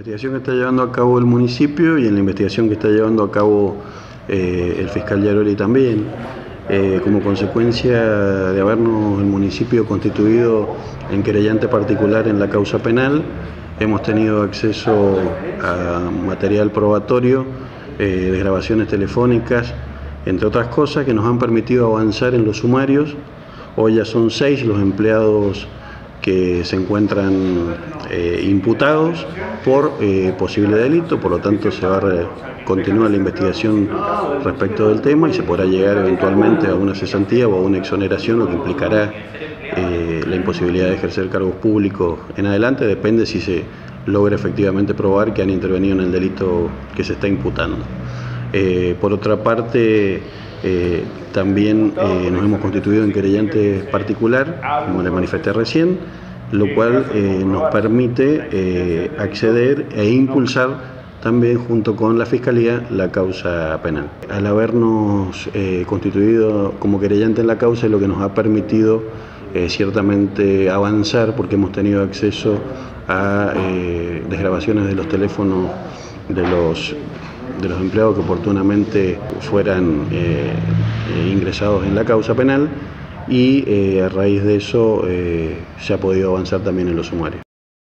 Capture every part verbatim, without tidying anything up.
investigación que está llevando a cabo el municipio y en la investigación que está llevando a cabo eh, el fiscal Yaroli también, eh, como consecuencia de habernos el municipio constituido en querellante particular en la causa penal, hemos tenido acceso a material probatorio, eh, de grabaciones telefónicas, entre otras cosas, que nos han permitido avanzar en los sumarios. Hoy ya son seis los empleados que se encuentran eh, imputados por eh, posible delito, por lo tanto se va a continuar la investigación respecto del tema y se podrá llegar eventualmente a una cesantía o a una exoneración, lo que implicará eh, la imposibilidad de ejercer cargos públicos en adelante, depende si se logra efectivamente probar que han intervenido en el delito que se está imputando. Eh, por otra parte, eh, también eh, nos hemos constituido en querellante particular, como le manifesté recién, lo cual eh, nos permite eh, acceder e impulsar también junto con la Fiscalía la causa penal. Al habernos eh, constituido como querellante en la causa es lo que nos ha permitido eh, ciertamente avanzar, porque hemos tenido acceso a eh, desgrabaciones de los teléfonos de los de los empleados que oportunamente fueran eh, eh, ingresados en la causa penal y eh, a raíz de eso eh, se ha podido avanzar también en los sumarios.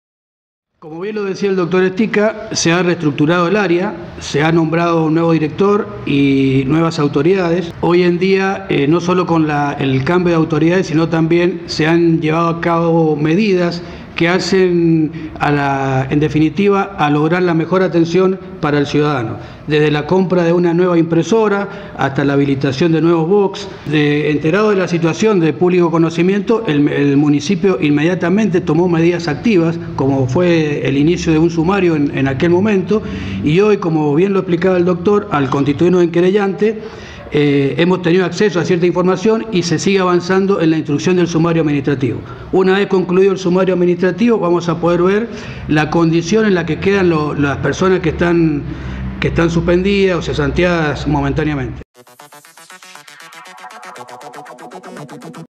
Como bien lo decía el doctor Estica, se ha reestructurado el área, se ha nombrado un nuevo director y nuevas autoridades. Hoy en día, eh, no solo con la, el cambio de autoridades, sino también se han llevado a cabo medidas que hacen, a la, en definitiva, a lograr la mejor atención para el ciudadano. Desde la compra de una nueva impresora hasta la habilitación de nuevos box. De, enterado de la situación de público conocimiento, el, el municipio inmediatamente tomó medidas activas, como fue el inicio de un sumario en, en aquel momento, y hoy, como bien lo explicaba el doctor, al constituirnos en querellante, Eh, hemos tenido acceso a cierta información y se sigue avanzando en la instrucción del sumario administrativo. Una vez concluido el sumario administrativo, vamos a poder ver la condición en la que quedan lo, las personas que están, que están suspendidas o cesanteadas momentáneamente.